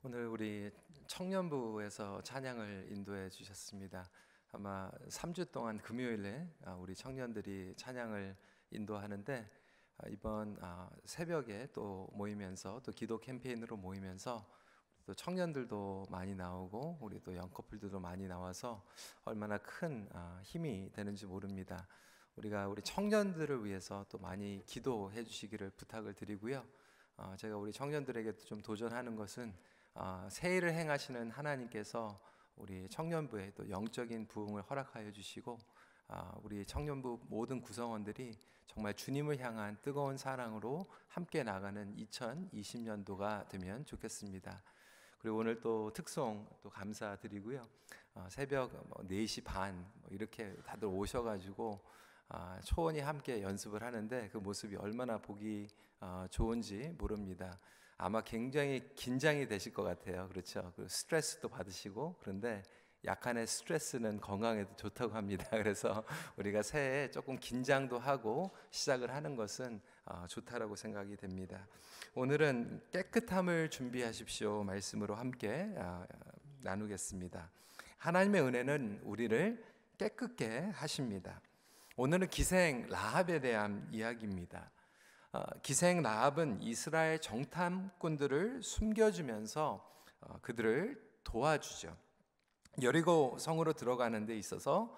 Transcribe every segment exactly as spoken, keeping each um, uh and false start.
오늘 우리 청년부에서 찬양을 인도해 주셨습니다. 아마 삼 주 동안 금요일에 우리 청년들이 찬양을 인도하는데, 이번 새벽에 또 모이면서 또 기도 캠페인으로 모이면서 또 청년들도 많이 나오고 우리 또 영커플들도 많이 나와서 얼마나 큰 힘이 되는지 모릅니다. 우리가 우리 청년들을 위해서 또 많이 기도해 주시기를 부탁을 드리고요. 제가 우리 청년들에게 좀 도전하는 것은 어, 새 일을 행하시는 하나님께서 우리 청년부에 또 영적인 부흥을 허락하여 주시고, 어, 우리 청년부 모든 구성원들이 정말 주님을 향한 뜨거운 사랑으로 함께 나가는 이천이십 년도가 되면 좋겠습니다. 그리고 오늘 또 특송 또 감사드리고요. 어, 새벽 뭐 네 시 반 뭐 이렇게 다들 오셔가지고 어, 초원이 함께 연습을 하는데 그 모습이 얼마나 보기 어, 좋은지 모릅니다. 아마 굉장히 긴장이 되실 것 같아요. 그렇죠? 그 스트레스도 받으시고, 그런데 약간의 스트레스는 건강에도 좋다고 합니다. 그래서 우리가 새해에 조금 긴장도 하고 시작을 하는 것은 어, 좋다라고 생각이 됩니다. 오늘은 깨끗함을 준비하십시오 말씀으로 함께 어, 나누겠습니다. 하나님의 은혜는 우리를 깨끗게 하십니다. 오늘은 기생 라합에 대한 이야기입니다. 어, 기생 라합은 이스라엘 정탐꾼들을 숨겨주면서 어, 그들을 도와주죠. 여리고 성으로 들어가는 데 있어서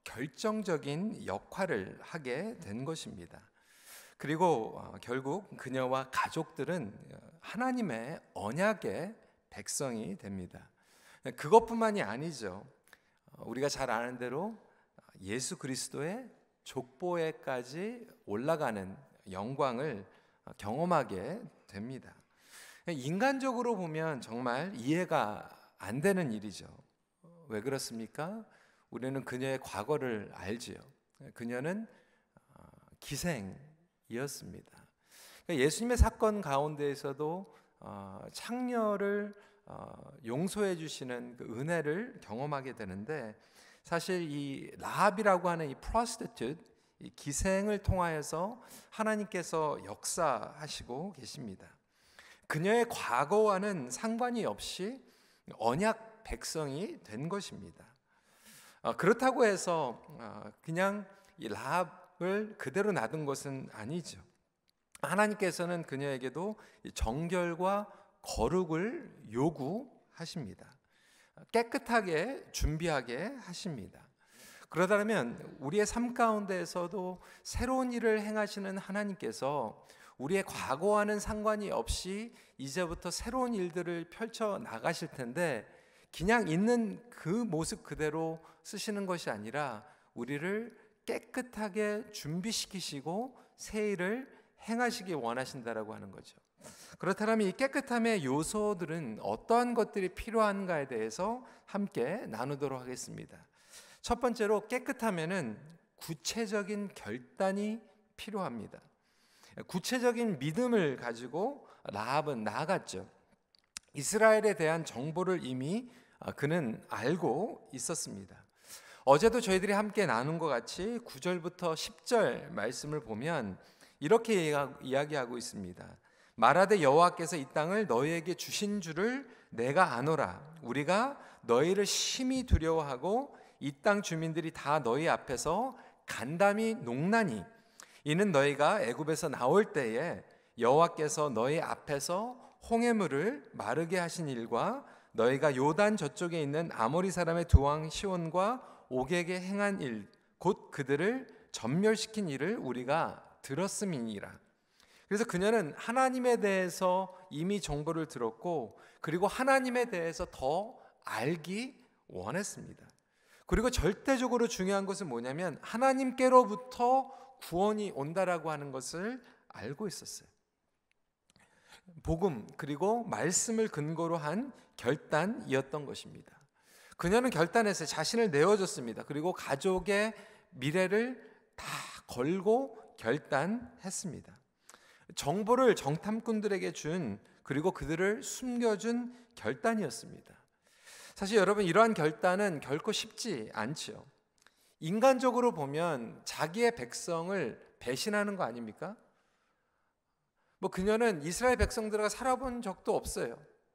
결정적인 역할을 하게 된 것입니다. 그리고 어, 결국 그녀와 가족들은 하나님의 언약의 백성이 됩니다. 그것뿐만이 아니죠. 어, 우리가 잘 아는 대로 예수 그리스도의 족보에까지 올라가는 영광을 경험하게 됩니다. 인간적으로 보면 정말 이해가 안 되는 일이죠. 왜 그렇습니까? 우리는 그녀의 과거를 알지요. 그녀는 기생이었습니다. 예수님의 사건 가운데에서도 창녀를 용서해 주시는 그 은혜를 경험하게 되는데, 사실 이 라합이라고 하는 이 prostitute, 이 기생을 통하여서 하나님께서 역사하시고 계십니다. 그녀의 과거와는 상관이 없이 언약 백성이 된 것입니다. 어, 그렇다고 해서 어, 그냥 이 라합을 그대로 놔둔 것은 아니죠. 하나님께서는 그녀에게도 정결과 거룩을 요구하십니다. 깨끗하게 준비하게 하십니다. 그러다면 우리의 삶 가운데에서도 새로운 일을 행하시는 하나님께서 우리의 과거와는 상관이 없이 이제부터 새로운 일들을 펼쳐 나가실 텐데, 그냥 있는 그 모습 그대로 쓰시는 것이 아니라 우리를 깨끗하게 준비시키시고 새 일을 행하시기 원하신다라고 하는 거죠. 그렇다면 이 깨끗함의 요소들은 어떠한 것들이 필요한가에 대해서 함께 나누도록 하겠습니다. 첫 번째로, 깨끗하면은 구체적인 결단이 필요합니다. 구체적인 믿음을 가지고 라합은 나아갔죠. 이스라엘에 대한 정보를 이미 그는 알고 있었습니다. 어제도 저희들이 함께 나눈 것 같이 구 절부터 십 절 말씀을 보면 이렇게 이야기하고 있습니다. 말하되 여호와께서 이 땅을 너희에게 주신 줄을 내가 아노라. 우리가 너희를 심히 두려워하고 이 땅 주민들이 다 너희 앞에서 간담이 녹나니, 이는 너희가 애굽에서 나올 때에 여호와께서 너희 앞에서 홍해물을 마르게 하신 일과 너희가 요단 저쪽에 있는 아모리 사람의 두 왕 시온과 옥에게 행한 일, 곧 그들을 전멸시킨 일을 우리가 들었음이니라. 그래서 그녀는 하나님에 대해서 이미 정보를 들었고, 그리고 하나님에 대해서 더 알기 원했습니다. 그리고 절대적으로 중요한 것은 뭐냐면 하나님께로부터 구원이 온다라고 하는 것을 알고 있었어요. 복음 그리고 말씀을 근거로 한 결단이었던 것입니다. 그녀는 결단했어요. 자신을 내어줬습니다. 그리고 가족의 미래를 다 걸고 결단했습니다. 정보를 정탐꾼들에게 준, 그리고 그들을 숨겨준 결단이었습니다. 사실 여러분, 이러한 결단은 결코 쉽지 않죠. 인간적으로 보면 자기의 백성을 배신하는 거 아닙니까? 뭐 그녀는 이스라엘 백성들과 살아본 적도 없어요.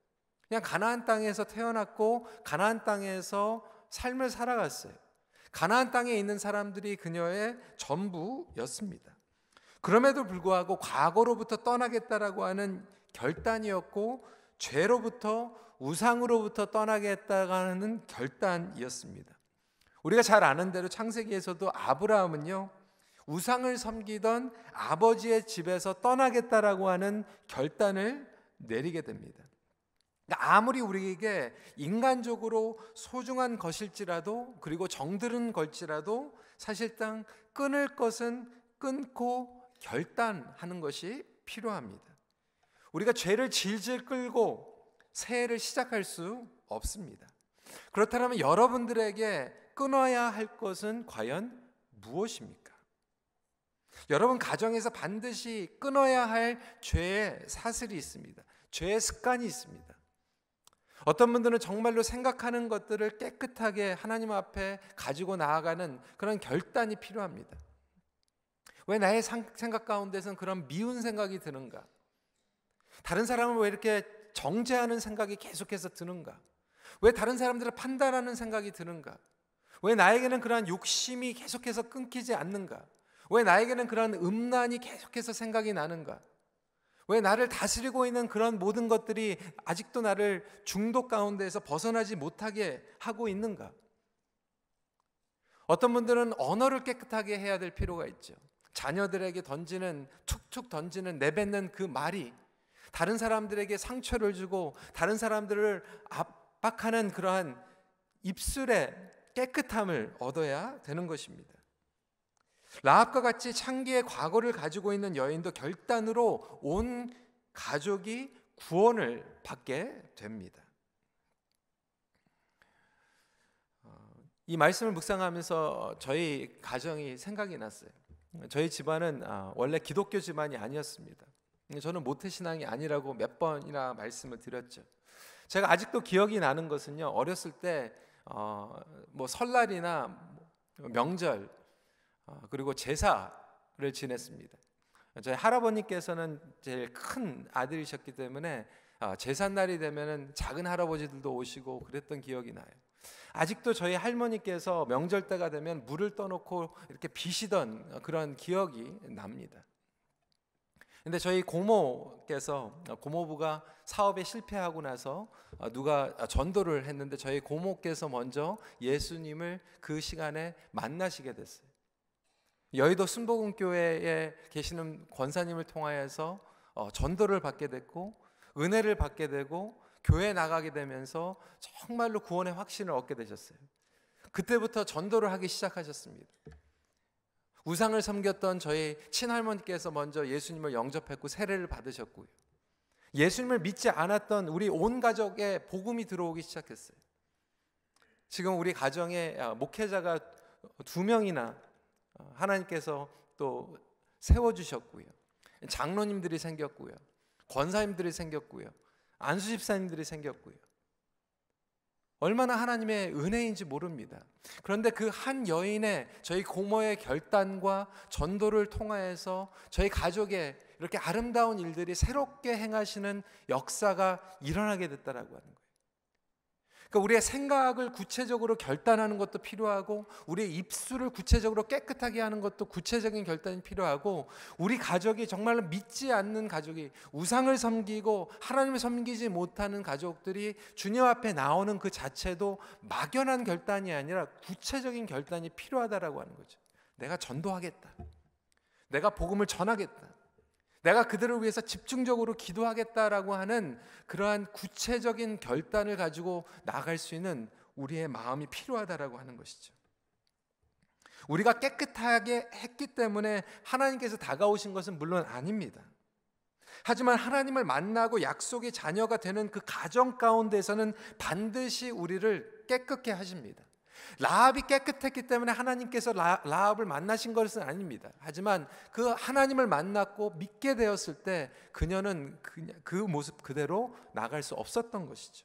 그냥 가나안 땅에서 태어났고 가나안 땅에서 삶을 살아갔어요. 가나안 땅에 있는 사람들이 그녀의 전부였습니다. 그럼에도 불구하고 과거로부터 떠나겠다라고 하는 결단이었고, 죄로부터 우상으로부터 떠나겠다는 결단이었습니다. 우리가 잘 아는 대로 창세기에서도 아브라함은요, 우상을 섬기던 아버지의 집에서 떠나겠다라고 하는 결단을 내리게 됩니다. 아무리 우리에게 인간적으로 소중한 것일지라도, 그리고 정들은 걸지라도 사실상 끊을 것은 끊고 결단하는 것이 필요합니다. 우리가 죄를 질질 끌고 새해를 시작할 수 없습니다. 그렇다면 여러분들에게 끊어야 할 것은 과연 무엇입니까? 여러분 가정에서 반드시 끊어야 할 죄의 사슬이 있습니다. 죄의 습관이 있습니다. 어떤 분들은 정말로 생각하는 것들을 깨끗하게 하나님 앞에 가지고 나아가는 그런 결단이 필요합니다. 왜 나의 생각 가운데서는 그런 미운 생각이 드는가? 다른 사람은 왜 이렇게 정죄하는 생각이 계속해서 드는가? 왜 다른 사람들을 판단하는 생각이 드는가? 왜 나에게는 그러한 욕심이 계속해서 끊기지 않는가? 왜 나에게는 그런 음란이 계속해서 생각이 나는가? 왜 나를 다스리고 있는 그런 모든 것들이 아직도 나를 중독 가운데에서 벗어나지 못하게 하고 있는가? 어떤 분들은 언어를 깨끗하게 해야 될 필요가 있죠. 자녀들에게 던지는, 툭툭 던지는, 내뱉는 그 말이 다른 사람들에게 상처를 주고 다른 사람들을 압박하는 그러한 입술의 깨끗함을 얻어야 되는 것입니다. 라합과 같이 창기의 과거를 가지고 있는 여인도 결단으로 온 가족이 구원을 받게 됩니다. 이 말씀을 묵상하면서 저희 가정이 생각이 났어요. 저희 집안은 원래 기독교 집안이 아니었습니다. 저는 모태신앙이 아니라고 몇 번이나 말씀을 드렸죠. 제가 아직도 기억이 나는 것은요, 어렸을 때 어, 뭐 설날이나 명절 그리고 제사를 지냈습니다. 저희 할아버님께서는 제일 큰 아들이셨기 때문에 제삿날이 되면은 작은 할아버지들도 오시고 그랬던 기억이 나요. 아직도 저희 할머니께서 명절 때가 되면 물을 떠놓고 이렇게 비시던 그런 기억이 납니다. 근데 저희 고모께서, 고모부가 사업에 실패하고 나서 누가 전도를 했는데 저희 고모께서 먼저 예수님을 그 시간에 만나시게 됐어요. 여의도 순복음교회에 계시는 권사님을 통하여서 전도를 받게 됐고 은혜를 받게 되고 교회에 나가게 되면서 정말로 구원의 확신을 얻게 되셨어요. 그때부터 전도를 하기 시작하셨습니다. 우상을 섬겼던 저희 친할머니께서 먼저 예수님을 영접했고 세례를 받으셨고요. 예수님을 믿지 않았던 우리 온 가족에 복음이 들어오기 시작했어요. 지금 우리 가정에 목회자가 두 명이나 하나님께서 또 세워주셨고요. 장로님들이 생겼고요. 권사님들이 생겼고요. 안수집사님들이 생겼고요. 얼마나 하나님의 은혜인지 모릅니다. 그런데 그 한 여인의 저희 고모의 결단과 전도를 통하여서 저희 가족의 이렇게 아름다운 일들이 새롭게 행하시는 역사가 일어나게 됐다라고 하는 거예요. 그러니까 우리의 생각을 구체적으로 결단하는 것도 필요하고 우리의 입술을 구체적으로 깨끗하게 하는 것도 구체적인 결단이 필요하고 우리 가족이 정말로 믿지 않는 가족이 우상을 섬기고 하나님을 섬기지 못하는 가족들이 주님 앞에 나오는 그 자체도 막연한 결단이 아니라 구체적인 결단이 필요하다라고 하는 거죠. 내가 전도하겠다. 내가 복음을 전하겠다. 내가 그들을 위해서 집중적으로 기도하겠다라고 하는 그러한 구체적인 결단을 가지고 나아갈 수 있는 우리의 마음이 필요하다라고 하는 것이죠. 우리가 깨끗하게 했기 때문에 하나님께서 다가오신 것은 물론 아닙니다. 하지만 하나님을 만나고 약속의 자녀가 되는 그 가정 가운데서는 반드시 우리를 깨끗게 하십니다. 라합이 깨끗했기 때문에 하나님께서 라, 라합을 만나신 것은 아닙니다. 하지만 그 하나님을 만났고 믿게 되었을 때 그녀는 그, 그 모습 그대로 나갈 수 없었던 것이죠.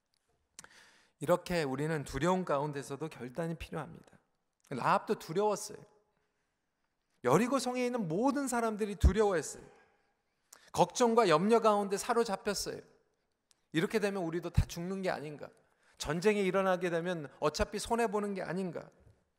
이렇게 우리는 두려움 가운데서도 결단이 필요합니다. 라합도 두려웠어요. 여리고 성에 있는 모든 사람들이 두려워했어요. 걱정과 염려 가운데 사로잡혔어요. 이렇게 되면 우리도 다 죽는 게 아닌가? 전쟁이 일어나게 되면 어차피 손해보는 게 아닌가?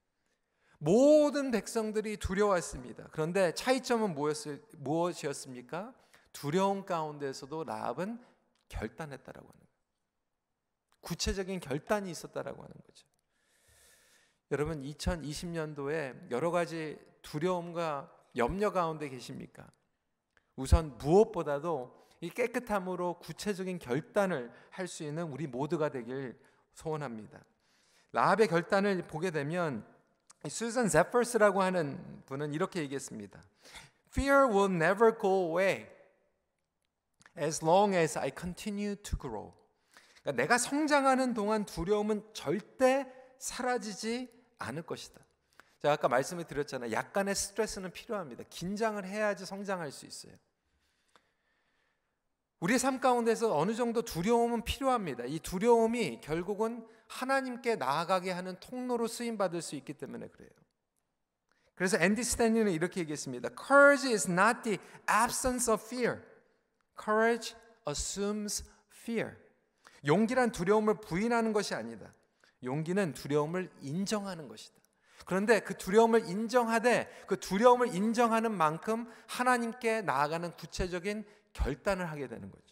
모든 백성들이 두려워했습니다. 그런데 차이점은 무엇을, 무엇이었습니까? 두려움 가운데서도 라합은 결단했다라고 하는 거예요. 구체적인 결단이 있었다라고 하는 거죠. 여러분, 이천이십 년도에 여러 가지 두려움과 염려 가운데 계십니까? 우선 무엇보다도 이 깨끗함으로 구체적인 결단을 할 수 있는 우리 모두가 되길 소원합니다. 라합의 결단을 보게 되면 수잔 제퍼스라고 하는 분은 이렇게 얘기했습니다. Fear will never go away as long as I continue to grow. 그러니까 내가 성장하는 동안 두려움은 절대 사라지지 않을 것이다. 제가 아까 말씀을 드렸잖아요. 약간의 스트레스는 필요합니다. 긴장을 해야지 성장할 수 있어요. 우리의 삶 가운데서 어느 정도 두려움은 필요합니다. 이 두려움이 결국은 하나님께 나아가게 하는 통로로 쓰임받을 수 있기 때문에 그래요. 그래서 앤디 스탠리는 이렇게 얘기했습니다. Courage is not the absence of fear. Courage assumes fear. 용기란 두려움을 부인하는 것이 아니다. 용기는 두려움을 인정하는 것이다. 그런데 그 두려움을 인정하되 그 두려움을 인정하는 만큼 하나님께 나아가는 구체적인 결단을 하게 되는 거죠.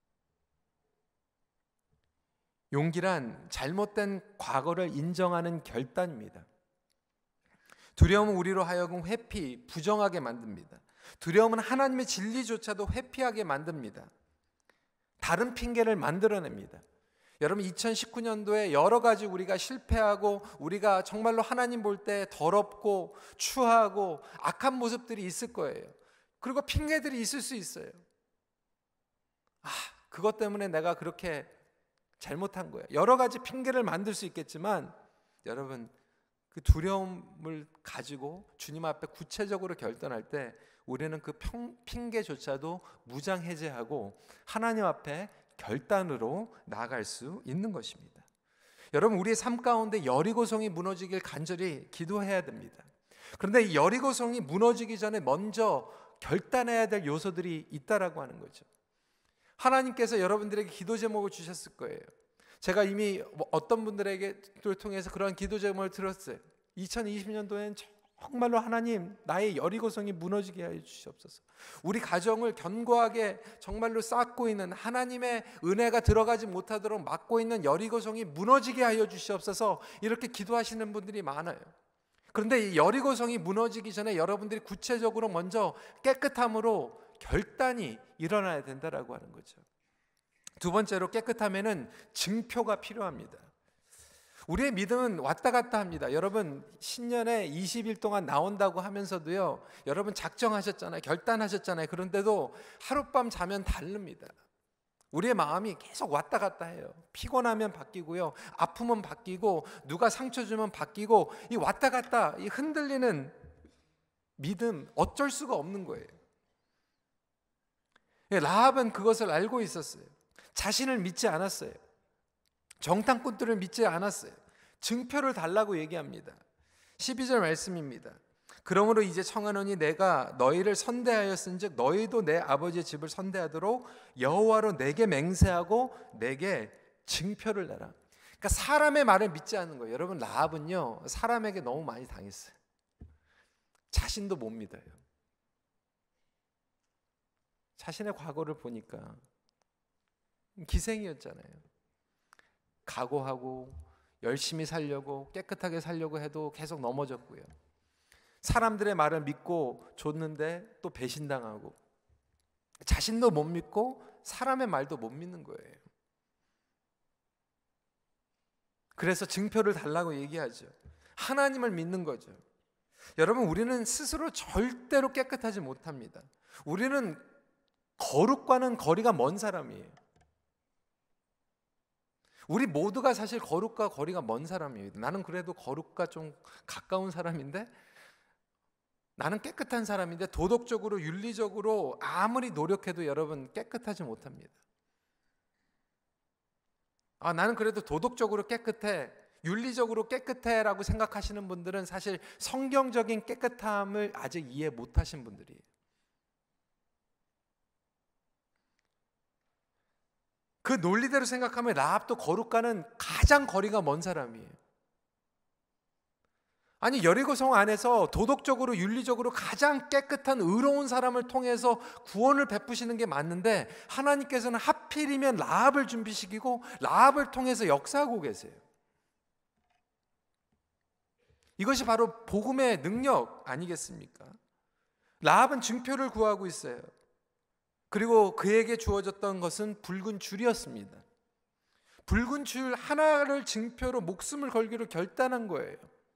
용기란 잘못된 과거를 인정하는 결단입니다. 두려움은 우리로 하여금 회피, 부정하게 만듭니다. 두려움은 하나님의 진리조차도 회피하게 만듭니다. 다른 핑계를 만들어냅니다. 여러분, 이천십구 년도에 여러 가지 우리가 실패하고 우리가 정말로 하나님 볼 때 더럽고 추하고 악한 모습들이 있을 거예요. 그리고 핑계들이 있을 수 있어요. 아, 그것 때문에 내가 그렇게 잘못한 거예요. 여러 가지 핑계를 만들 수 있겠지만 여러분, 그 두려움을 가지고 주님 앞에 구체적으로 결단할 때 우리는 그 핑계조차도 무장해제하고 하나님 앞에 결단으로 나아갈 수 있는 것입니다. 여러분, 우리의 삶 가운데 여리고성이 무너지길 간절히 기도해야 됩니다. 그런데 이 여리고성이 무너지기 전에 먼저 결단해야 될 요소들이 있다라고 하는 거죠. 하나님께서 여러분들에게 기도 제목을 주셨을 거예요. 제가 이미 어떤 분들에게 통해서 그런 기도 제목을 들었어요. 이천이십 년도엔 정말로 하나님, 나의 여리고성이 무너지게 하여 주시옵소서. 우리 가정을 견고하게 정말로 쌓고 있는 하나님의 은혜가 들어가지 못하도록 막고 있는 여리고성이 무너지게 하여 주시옵소서. 이렇게 기도하시는 분들이 많아요. 그런데 이 여리고성이 무너지기 전에 여러분들이 구체적으로 먼저 깨끗함으로 결단이 일어나야 된다라고 하는 거죠. 두 번째로 깨끗함에는 증표가 필요합니다. 우리의 믿음은 왔다 갔다 합니다. 여러분, 신년에 이십 일 동안 나온다고 하면서도요, 여러분 작정하셨잖아요. 결단하셨잖아요. 그런데도 하룻밤 자면 다릅니다. 우리의 마음이 계속 왔다 갔다 해요. 피곤하면 바뀌고요, 아프면 바뀌고, 누가 상처 주면 바뀌고, 이 왔다 갔다, 이 흔들리는 믿음, 어쩔 수가 없는 거예요. 라합은 그것을 알고 있었어요. 자신을 믿지 않았어요. 정탐꾼들을 믿지 않았어요. 증표를 달라고 얘기합니다. 십이 절 말씀입니다. 그러므로 이제 청하노니 내가 너희를 선대하였은즉 너희도 내 아버지의 집을 선대하도록 여호와로 내게 맹세하고 내게 증표를 내라. 그러니까 사람의 말을 믿지 않는 거예요. 여러분, 라합은요 사람에게 너무 많이 당했어요. 자신도 못 믿어요. 자신의 과거를 보니까 기생이었잖아요. 각오하고 열심히 살려고 깨끗하게 살려고 해도 계속 넘어졌고요. 사람들의 말을 믿고 줬는데 또 배신당하고, 자신도 못 믿고 사람의 말도 못 믿는 거예요. 그래서 증표를 달라고 얘기하죠. 하나님을 믿는 거죠. 여러분, 우리는 스스로 절대로 깨끗하지 못합니다. 우리는 거룩과는 거리가 먼 사람이에요. 우리 모두가 사실 거룩과 거리가 먼 사람이에요. 나는 그래도 거룩과 좀 가까운 사람인데, 나는 깨끗한 사람인데 도덕적으로 윤리적으로 아무리 노력해도 여러분 깨끗하지 못합니다. 아, 나는 그래도 도덕적으로 깨끗해, 윤리적으로 깨끗해 라고 생각하시는 분들은 사실 성경적인 깨끗함을 아직 이해 못하신 분들이에요. 그 논리대로 생각하면 라합도 거룩과는 가장 거리가 먼 사람이에요. 아니, 여리고 성 안에서 도덕적으로 윤리적으로 가장 깨끗한 의로운 사람을 통해서 구원을 베푸시는 게 맞는데 하나님께서는 하필이면 라합을 준비시키고 라합을 통해서 역사하고 계세요. 이것이 바로 복음의 능력 아니겠습니까? 라합은 증표를 구하고 있어요. 그리고 그에게 주어졌던 것은 붉은 줄이었습니다. 붉은 줄 하나를 증표로 목숨을 걸기로 결단한 거예요.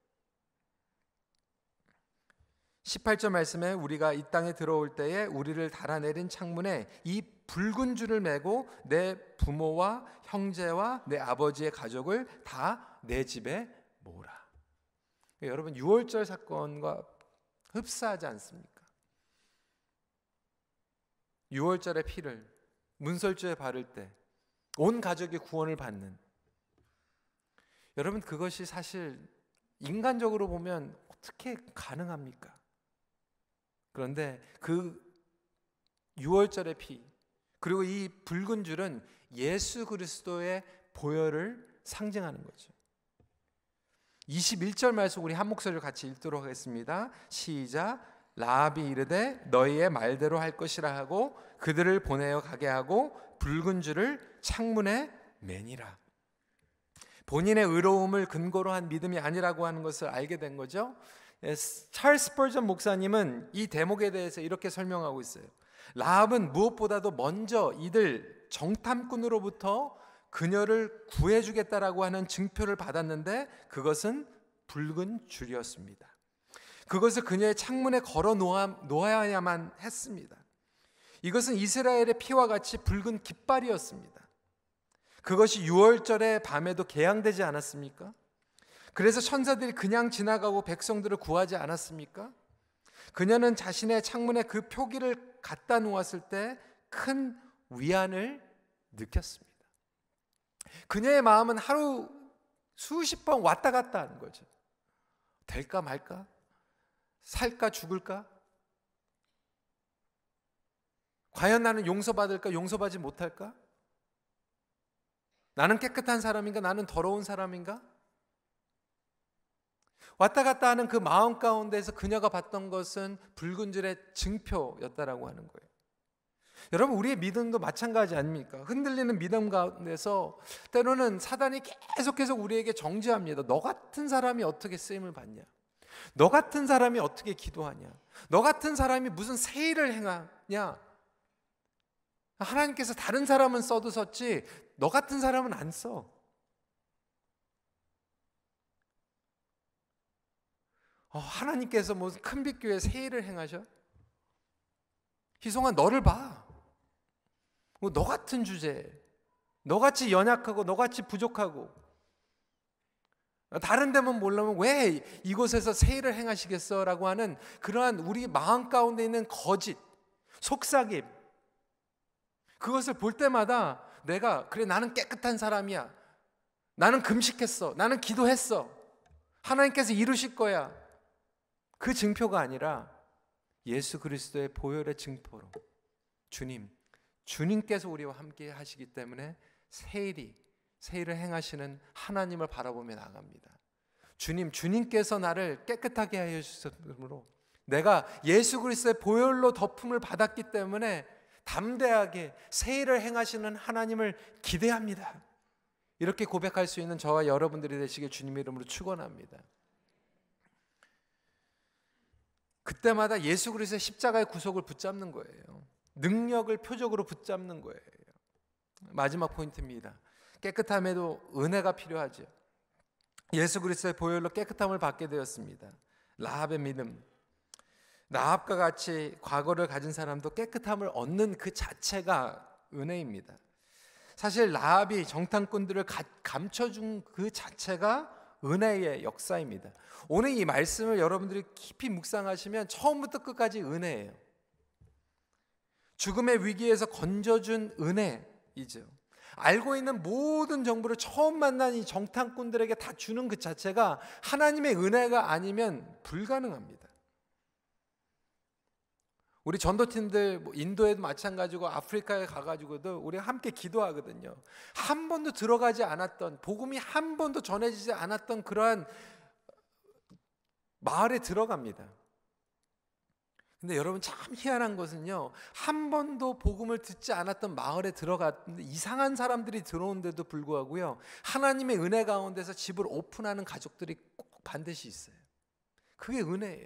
십팔 절 말씀에 우리가 이 땅에 들어올 때에 우리를 달아내린 창문에 이 붉은 줄을 메고 내 부모와 형제와 내 아버지의 가족을 다 내 집에 모으라. 여러분, 유월절 사건과 흡사하지 않습니까? 유월절의 피를 문설주에 바를 때 온 가족이 구원을 받는, 여러분, 그것이 사실 인간적으로 보면 어떻게 가능합니까? 그런데 그 유월절의 피, 그리고 이 붉은 줄은 예수 그리스도의 보혈을 상징하는 거죠. 이십일 절 말씀 우리 한 목소리로 같이 읽도록 하겠습니다. 시작. 라합이 이르되 너희의 말대로 할 것이라 하고 그들을 보내어 가게 하고 붉은 줄을 창문에 매니라. 본인의 의로움을 근거로 한 믿음이 아니라고 하는 것을 알게 된 거죠. 찰스 스퍼전 목사님은 이 대목에 대해서 이렇게 설명하고 있어요. 라합은 무엇보다도 먼저 이들 정탐꾼으로부터 그녀를 구해주겠다라고 하는 증표를 받았는데 그것은 붉은 줄이었습니다. 그것을 그녀의 창문에 걸어 놓아야만 했습니다. 이것은 이스라엘의 피와 같이 붉은 깃발이었습니다. 그것이 유월절의 밤에도 개양되지 않았습니까? 그래서 천사들이 그냥 지나가고 백성들을 구하지 않았습니까? 그녀는 자신의 창문에 그 표기를 갖다 놓았을 때 큰 위안을 느꼈습니다. 그녀의 마음은 하루 수십 번 왔다 갔다 하는 거죠. 될까 말까? 살까 죽을까? 과연 나는 용서받을까? 용서받지 못할까? 나는 깨끗한 사람인가? 나는 더러운 사람인가? 왔다 갔다 하는 그 마음 가운데서 그녀가 봤던 것은 붉은 줄의 증표였다라고 하는 거예요. 여러분, 우리의 믿음도 마찬가지 아닙니까? 흔들리는 믿음 가운데서 때로는 사단이 계속해서 우리에게 정죄합니다. 너 같은 사람이 어떻게 쓰임을 받냐? 너 같은 사람이 어떻게 기도하냐? 너 같은 사람이 무슨 새 일을 행하냐? 하나님께서 다른 사람은 써도 썼지 너 같은 사람은 안 써. 어, 하나님께서 무슨 큰빛교회 새 일을 행하셔? 희송아, 너를 봐. 너 같은 주제, 너같이 연약하고 너같이 부족하고 다른 데만 몰라면 왜 이곳에서 새 일을 행하시겠어? 라고 하는 그러한 우리 마음 가운데 있는 거짓, 속삭임, 그것을 볼 때마다 내가 그래 나는 깨끗한 사람이야, 나는 금식했어, 나는 기도했어, 하나님께서 이루실 거야, 그 증표가 아니라 예수 그리스도의 보혈의 증표로 주님, 주님께서 우리와 함께 하시기 때문에 세일이 세일을 행하시는 하나님을 바라보며 나갑니다. 주님, 주님께서 나를 깨끗하게 하여 주셨으므로 내가 예수 그리스도의 보혈로 덮음을 받았기 때문에 담대하게 세일을 행하시는 하나님을 기대합니다. 이렇게 고백할 수 있는 저와 여러분들이 되시길 주님의 이름으로 축원합니다. 그때마다 예수 그리스도의 십자가의 구속을 붙잡는 거예요. 능력을 표적으로 붙잡는 거예요. 마지막 포인트입니다. 깨끗함에도 은혜가 필요하죠. 예수 그리스도의 보혈로 깨끗함을 받게 되었습니다. 라합의 믿음, 라합과 같이 과거를 가진 사람도 깨끗함을 얻는 그 자체가 은혜입니다. 사실 라합이 정탐꾼들을 가, 감춰준 그 자체가 은혜의 역사입니다. 오늘 이 말씀을 여러분들이 깊이 묵상하시면 처음부터 끝까지 은혜예요. 죽음의 위기에서 건져준 은혜이죠. 알고 있는 모든 정보를 처음 만난 이 정탐꾼들에게 다 주는 그 자체가 하나님의 은혜가 아니면 불가능합니다. 우리 전도팀들 뭐 인도에도 마찬가지고 아프리카에 가가지고도 우리가 함께 기도하거든요. 한 번도 들어가지 않았던, 복음이 한 번도 전해지지 않았던 그러한 마을에 들어갑니다. 근데 여러분 참 희한한 것은요, 한 번도 복음을 듣지 않았던 마을에 들어갔는데 이상한 사람들이 들어오는데도 불구하고요, 하나님의 은혜 가운데서 집을 오픈하는 가족들이 꼭 반드시 있어요. 그게 은혜예요.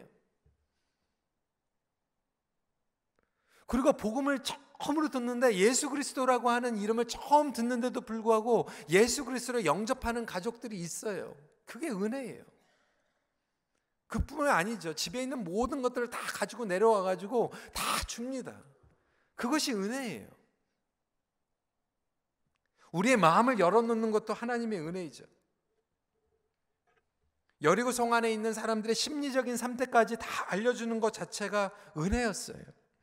그리고 복음을 처음으로 듣는데 예수 그리스도라고 하는 이름을 처음 듣는데도 불구하고 예수 그리스도를 영접하는 가족들이 있어요. 그게 은혜예요. 그뿐만 아니죠. 집에 있는 모든 것들을 다 가지고 내려와 가지고 다 줍니다. 그것이 은혜예요. 우리의 마음을 열어놓는 것도 하나님의 은혜이죠. 여리고 성 안에 있는 사람들의 심리적인 상태까지 다 알려주는 것 자체가 은혜였어요.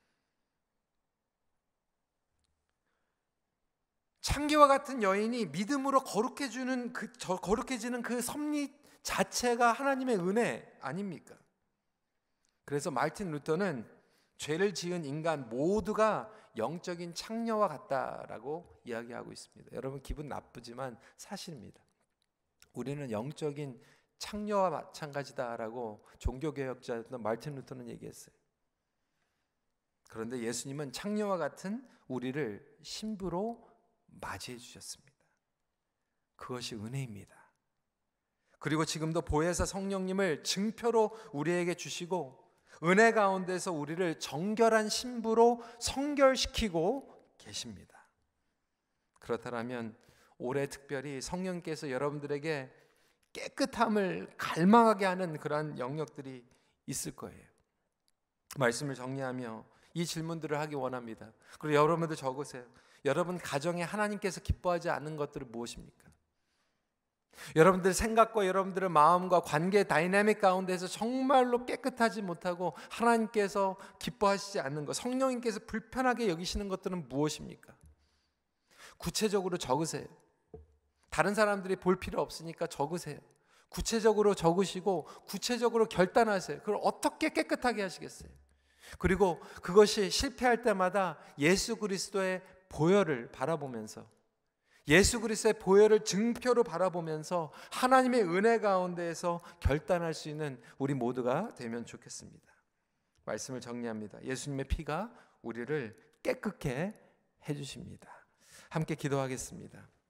창기와 같은 여인이 믿음으로 거룩해지는 그, 저, 거룩해지는 그 섭리 자체가 하나님의 은혜 아닙니까? 그래서 마르틴 루터는 죄를 지은 인간 모두가 영적인 창녀와 같다라고 이야기하고 있습니다. 여러분 기분 나쁘지만 사실입니다. 우리는 영적인 창녀와 마찬가지다라고 종교개혁자였던 마르틴 루터는 얘기했어요. 그런데 예수님은 창녀와 같은 우리를 신부로 맞이해 주셨습니다. 그것이 은혜입니다. 그리고 지금도 보혜사 성령님을 증표로 우리에게 주시고 은혜 가운데서 우리를 정결한 신부로 성결시키고 계십니다. 그렇다면 올해 특별히 성령께서 여러분들에게 깨끗함을 갈망하게 하는 그러한 영역들이 있을 거예요. 말씀을 정리하며 이 질문들을 하기 원합니다. 그리고 여러분들 적으세요. 여러분 가정에 하나님께서 기뻐하지 않는 것들은 무엇입니까? 여러분들 생각과 여러분들의 마음과 관계 다이내믹 가운데서 정말로 깨끗하지 못하고 하나님께서 기뻐하시지 않는 것, 성령님께서 불편하게 여기시는 것들은 무엇입니까? 구체적으로 적으세요. 다른 사람들이 볼 필요 없으니까 적으세요. 구체적으로 적으시고 구체적으로 결단하세요. 그걸 어떻게 깨끗하게 하시겠어요? 그리고 그것이 실패할 때마다 예수 그리스도의 보혈을 바라보면서 예수 그리스도의 보혈을 증표로 바라보면서 하나님의 은혜 가운데에서 결단할 수 있는 우리 모두가 되면 좋겠습니다. 말씀을 정리합니다. 예수님의 피가 우리를 깨끗게 해주십니다. 함께 기도하겠습니다.